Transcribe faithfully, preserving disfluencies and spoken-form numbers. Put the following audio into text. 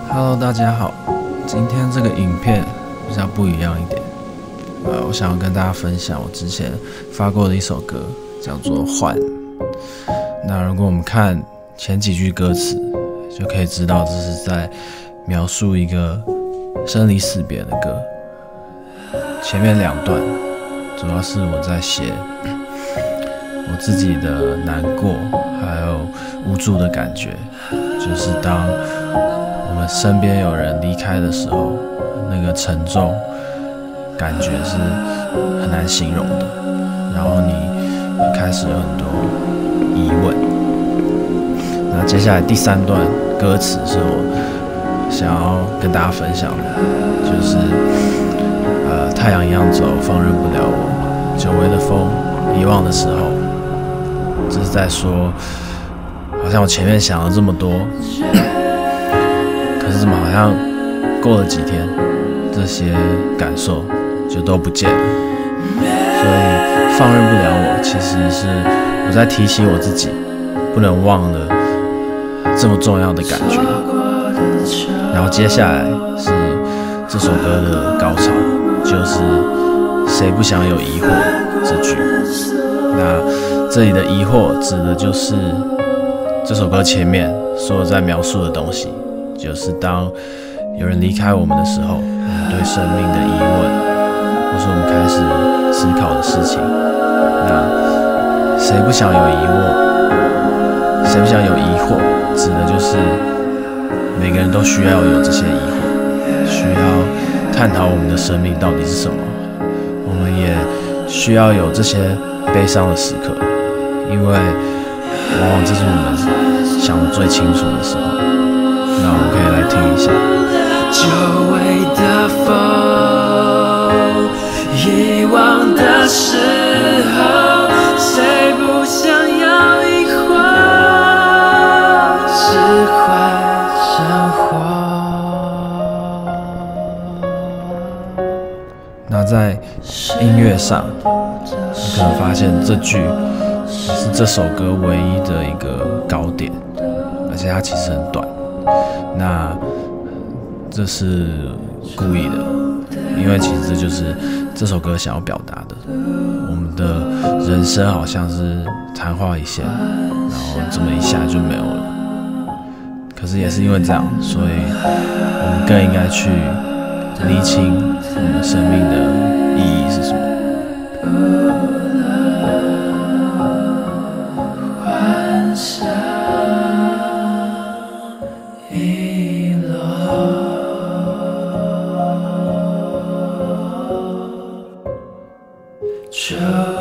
Hello， 大家好。今天这个影片比较不一样一点，呃，我想要跟大家分享我之前发过的一首歌，叫做《换》。那如果我们看前几句歌词，就可以知道这是在描述一个生离死别的歌。前面两段主要是我在写我自己的难过，还有无助的感觉，就是当我们身边有人离开的时候，那个沉重感觉是很难形容的，然后你开始有很多疑问。那接下来第三段歌词是我想要跟大家分享的，就是呃，太阳一样走，放任不了我，久违的风，遗忘的时候，这是在说，好像我前面想了这么多，可是怎么好像过了几天，这些感受就都不见了。所以放任不了我，其实是我在提醒我自己，不能忘了这么重要的感觉。然后接下来是这首歌的高潮，就是谁不想有疑惑这句。那这里的疑惑指的就是这首歌前面所有在描述的东西，就是当有人离开我们的时候，我们对生命的疑问，或是我们开始思考的事情。那谁不想有疑惑？谁不想有疑惑？指的就是每个人都需要有这些疑惑，需要探讨我们的生命到底是什么。我们也需要有这些悲伤的时刻，因为往往这是我们想得最清楚的时候。那我们可以来听一下。 久违的风，遗忘的时候，谁不想要疑惑，释怀生活。 那在音乐上，你可能发现这句是这首歌唯一的一个高点，而且它其实很短。那这是故意的，因为其实这就是这首歌想要表达的。我们的人生好像是昙花一现，然后这么一下就没有了。可是也是因为这样，所以我们更應該去釐清我們生命的意義是什麼。 幻想遗落，就